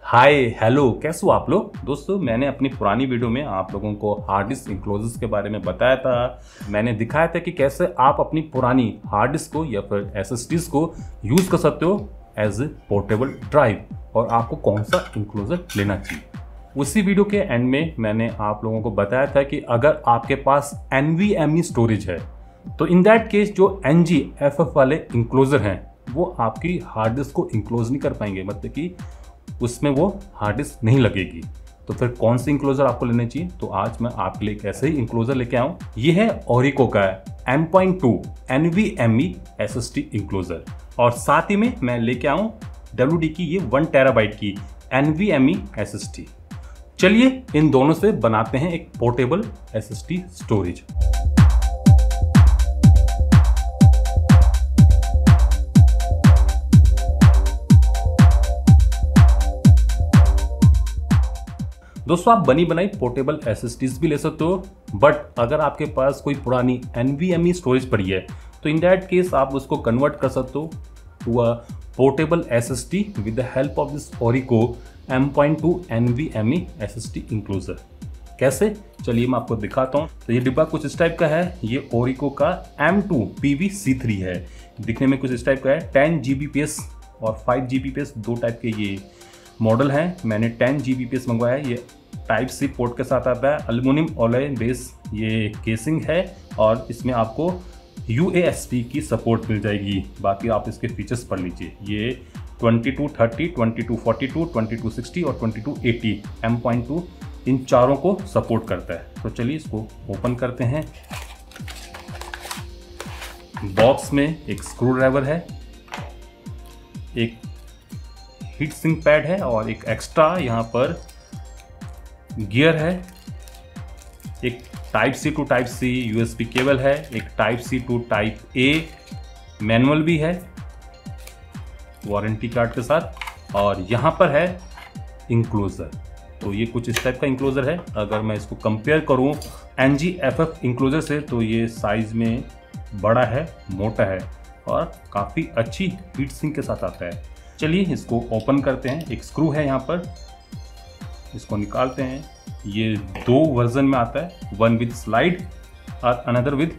Hi hello, कैसे हो आप लोग। दोस्तों, मैंने अपनी पुरानी वीडियो में आप लोगों को हार्ड डिस्क इंक्लोजर्स के बारे में बताया था। मैंने दिखाया था कि कैसे आप अपनी पुरानी हार्ड डिस्क को या फिर एसएसडीज को यूज़ कर सकते हो एज ए पोर्टेबल ड्राइव और आपको कौन सा इंक्लोजर लेना चाहिए। उसी वीडियो के एंड में मैंने आप लोगों को बताया था कि अगर आपके पास NVMe स्टोरेज है तो इन दैट केस जो NG-FF वाले इंक्लोजर हैं वो आपकी हार्ड डिस्क को इंक्लोज नहीं कर पाएंगे, मतलब कि उसमें वो हार्ड डिस्क नहीं लगेगी। तो फिर कौन सी इंक्लोजर आपको लेने चाहिए, तो आज मैं आपके लिए एक ऐसे ही इंक्लोजर लेके आऊँ। ये है ओरिको का M.2 NVMe SSD इंक्लोजर और साथ ही में मैं लेके आऊँ WD की ये 1 टेराबाइट की NVMe SSD। चलिए इन दोनों से बनाते हैं एक पोर्टेबल SSD स्टोरेज। दोस्तों, आप बनी बनाई पोर्टेबल एसएसडीज भी ले सकते हो, बट अगर आपके पास कोई पुरानी NVMe स्टोरेज पड़ी है तो इन दैट केस आप उसको कन्वर्ट कर सकते हो to a portable SSD with the help of this Orico M.2 NVMe SSD enclosure. कैसे, चलिए मैं आपको दिखाता हूँ। तो ये डिब्बा कुछ इस टाइप का है। ये ओरिको का M2 PV-C3 है। दिखने में कुछ इस टाइप का है। 10 Gbps और 5 Gbps दो टाइप के ये मॉडल है। मैंने 10 Gbps मंगवाया है। ये टाइप सी पोर्ट के साथ आता है। एल्युमिनियम अलॉय बेस ये केसिंग है और इसमें आपको USB की सपोर्ट मिल जाएगी। बाकी आप इसके फीचर्स पढ़ लीजिए। ये 2230, 2242, 2260 और 2280 M.2 इन चारों को सपोर्ट करता है। तो चलिए इसको ओपन करते हैं। बॉक्स में एक स्क्रू ड्राइवर है, एक हीट सिंक पैड है और एक एक्स्ट्रा यहाँ पर गियर है। एक type C to type C USB cable है। एक type C to type A manual भी है वारंटी कार्ड के साथ। और यहाँ पर है इंक्लोजर। तो ये कुछ इस टाइप का इंक्लोजर है। अगर मैं इसको कंपेयर करूँ NG-FF इंक्लोजर से तो ये साइज में बड़ा है, मोटा है और काफ़ी अच्छी हीट सिंक के साथ आता है। चलिए इसको ओपन करते हैं। एक स्क्रू है यहाँ पर, इसको निकालते हैं। ये दो वर्जन में आता है, वन विद स्लाइड और अनदर विद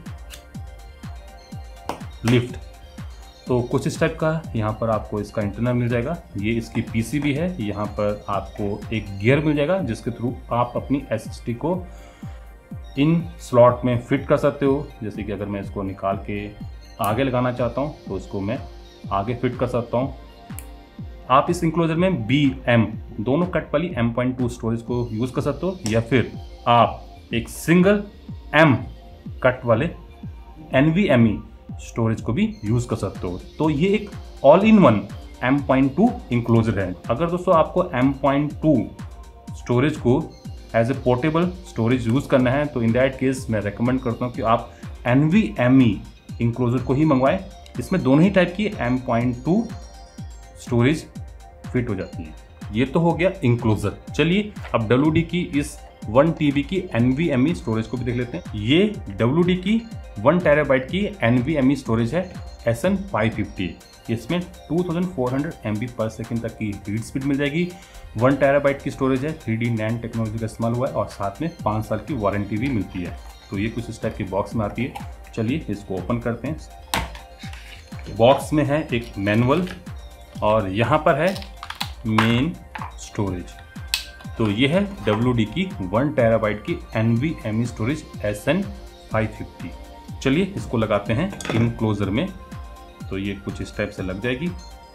लिफ्ट। तो कुछ इस टाइप का यहाँ पर आपको इसका इंटरनल मिल जाएगा। ये इसकी PCB है। यहाँ पर आपको एक गियर मिल जाएगा जिसके थ्रू आप अपनी SSD को इन स्लॉट में फिट कर सकते हो। जैसे कि अगर मैं इसको निकाल के आगे लगाना चाहता हूँ तो इसको मैं आगे फिट कर सकता हूँ। आप इस इंक्लोजर में BM दोनों कट वाली M.2 स्टोरेज को यूज़ कर सकते हो या फिर आप एक सिंगल M कट वाले NVMe स्टोरेज को भी यूज़ कर सकते हो। तो ये एक all in one M.2 enclosure है। अगर दोस्तों आपको M.2 स्टोरेज को as a portable storage use करना है तो इन दैट केस मैं रेकमेंड करता हूँ कि आप NVMe इंक्लोजर को ही मंगवाएं। इसमें दोनों ही टाइप की M.2 स्टोरेज फिट हो जाती है। ये तो हो गया इंक्लोजर। चलिए अब WD की इस 1 TB की NVMe स्टोरेज को भी देख लेते हैं। ये WD की 1 टेराबाइट की NVMe स्टोरेज है SN550। इसमें 2400 MB पर सेकेंड तक की रीड स्पीड मिल जाएगी। 1 टेराबाइट की स्टोरेज है। 3D NAND टेक्नोलॉजी का इस्तेमाल हुआ है और साथ में 5 साल की वारंटी भी मिलती है। तो ये कुछ इस टाइप की बॉक्स में आती है। चलिए इसको ओपन करते हैं। बॉक्स में है एक मैनुअल और यहाँ पर है मेन स्टोरेज। तो ये है WD की 1 टेराबाइट की NVMe स्टोरेज SN550। चलिए इसको लगाते हैं इंक्लोजर में। तो ये कुछ इस टाइप से लग जाएगी।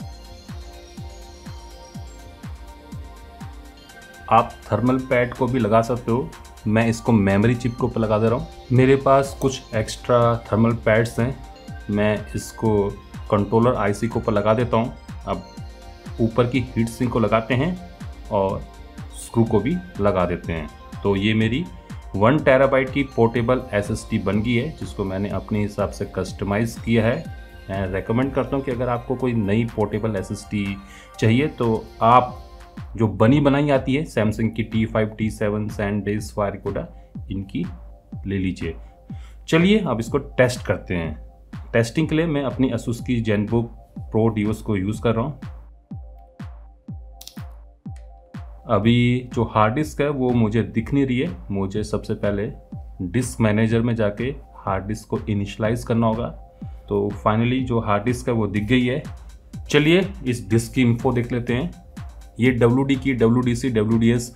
आप थर्मल पैड को भी लगा सकते हो। मैं इसको मेमोरी चिप के ऊपर लगा दे रहा हूँ। मेरे पास कुछ एक्स्ट्रा थर्मल पैड्स हैं, मैं इसको कंट्रोलर IC के ऊपर लगा देता हूँ। अब ऊपर की हीट सिंक को लगाते हैं और स्क्रू को भी लगा देते हैं। तो ये मेरी 1 टेराबाइट की पोर्टेबल SSD बन गई है जिसको मैंने अपने हिसाब से कस्टमाइज़ किया है। मैं रेकमेंड करता हूँ कि अगर आपको कोई नई पोर्टेबल SSD चाहिए तो आप जो बनी बनाई आती है सैमसंग की T5, T7, SanDisk, Farcoda, इनकी ले लीजिए। चलिए अब इसको टेस्ट करते हैं। टेस्टिंग के लिए मैं अपनी Asus की ZenBook Pro Duos को यूज़ कर रहा हूँ। अभी जो हार्ड डिस्क है वो मुझे दिख नहीं रही है। मुझे सबसे पहले डिस्क मैनेजर में जाके हार्ड डिस्क को इनिशलाइज करना होगा। तो फाइनली जो हार्ड डिस्क है वो दिख गई है। चलिए इस डिस्क की इंफो देख लेते हैं। ये WD की WDC WDS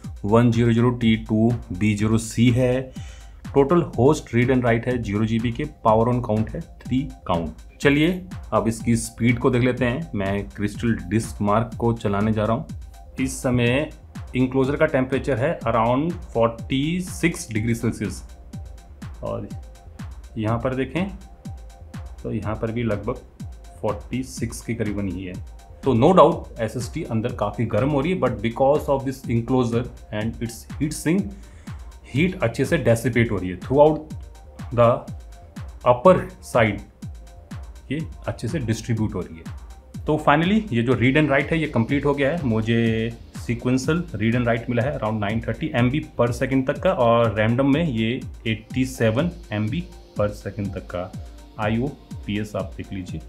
100T2B0C है। Total host read and write है 0 GB के। पावर ऑन काउंट है 3 काउंट। चलिए अब इसकी स्पीड को देख लेते हैं। मैं क्रिस्टल डिस्क मार्क को चलाने जा रहा हूँ। इस समय इंक्लोजर का टेम्परेचर है अराउंड 46 डिग्री सेल्सियस और यहाँ पर देखें तो यहाँ पर भी लगभग 46 के करीबन ही है। तो नो डाउट SSD अंदर काफ़ी गर्म हो रही है, but because of this enclosure and it's heat sink, heat अच्छे से डेसिपेट हो रही है throughout the upper side, ये अच्छे से डिस्ट्रीब्यूट हो रही है। तो फाइनली ये जो रीड एंड राइट है ये कंप्लीट हो गया है। मुझे सीक्वेंशियल रीड एंड राइट मिला है अराउंड 930 MB पर सेकेंड तक का, और रैंडम में ये 87 MB पर सेकेंड तक का IOPS आप देख लीजिए।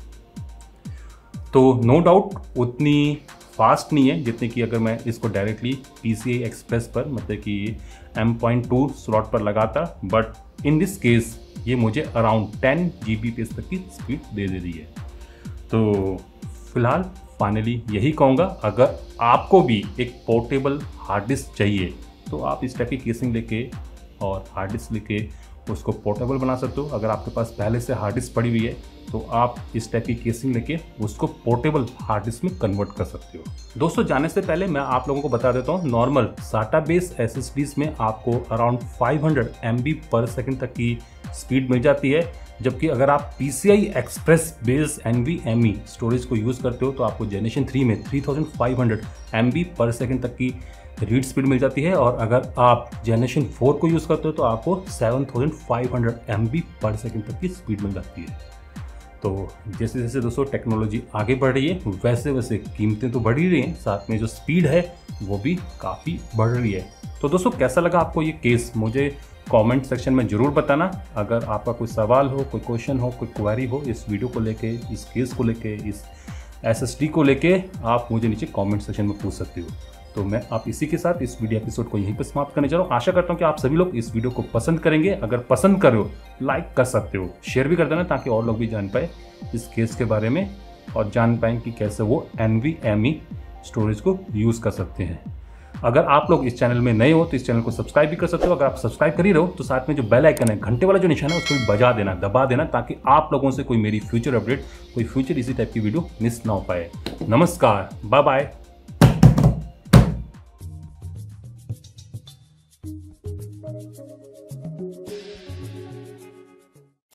तो नो डाउट उतनी फास्ट नहीं है जितनी कि अगर मैं इसको डायरेक्टली PCI एक्सप्रेस पर मतलब कि M.2 स्लॉट पर लगाता, बट इन दिस केस ये मुझे अराउंड 10 Gbps तक की स्पीड दे रही है। तो फिलहाल फाइनली यही कहूँगा, अगर आपको भी एक पोर्टेबल हार्ड डिस्क चाहिए तो आप इस टाइप की केसिंग लेके और हार्ड डिस्क लेके उसको पोर्टेबल बना सकते हो। अगर आपके पास पहले से हार्ड डिस्क पड़ी हुई है तो आप इस टाइप की केसिंग लेके उसको पोर्टेबल हार्ड डिस्क में कन्वर्ट कर सकते हो। दोस्तों जाने से पहले मैं आप लोगों को बता देता हूँ, नॉर्मल SATA बेस्ड SSDs में आपको अराउंड 500 MB पर सेकेंड तक की स्पीड मिल जाती है, जबकि अगर आप PCI express based NVMe storage को यूज़ करते हो तो आपको जनरेशन 3 में 3500 MB पर सेकेंड तक की रीड स्पीड मिल जाती है, और अगर आप जनरेशन 4 को यूज़ करते हो तो आपको 7500 MB पर सेकेंड तक की स्पीड मिल जाती है। तो जैसे जैसे दोस्तों टेक्नोलॉजी आगे बढ़ रही है वैसे वैसे कीमतें तो बढ़ ही रही हैं, साथ में जो स्पीड है वो भी काफ़ी बढ़ रही है। तो दोस्तों कैसा लगा आपको ये केस, मुझे कमेंट सेक्शन में ज़रूर बताना। अगर आपका कोई सवाल हो, कोई क्वेश्चन हो, कोई क्वेरी हो इस वीडियो को लेके, इस केस को लेके, इस SSD को लेके, आप मुझे नीचे कमेंट सेक्शन में पूछ सकते हो। तो मैं आप इसी के साथ इस वीडियो एपिसोड को यहीं पर समाप्त करने जा रहा हूँ। आशा करता हूँ कि आप सभी लोग इस वीडियो को पसंद करेंगे। अगर पसंद कर रहे हो लाइक कर सकते हो, शेयर भी कर देना ताकि और लोग भी जान पाए इस केस के बारे में और जान पाएँ कि कैसे वो NVMe स्टोरेज को यूज़ कर सकते हैं। अगर आप लोग इस चैनल में नए हो तो इस चैनल को सब्सक्राइब भी कर सकते हो। अगर आप सब्सक्राइब कर ही रहो तो साथ में जो बेल आइकन है, घंटे वाला जो निशान है, उसको भी बजा देना, दबा देना, ताकि आप लोगों से कोई मेरी फ्यूचर अपडेट, कोई फ्यूचर इसी टाइप की वीडियो मिस ना हो पाए। नमस्कार, बाय बाय।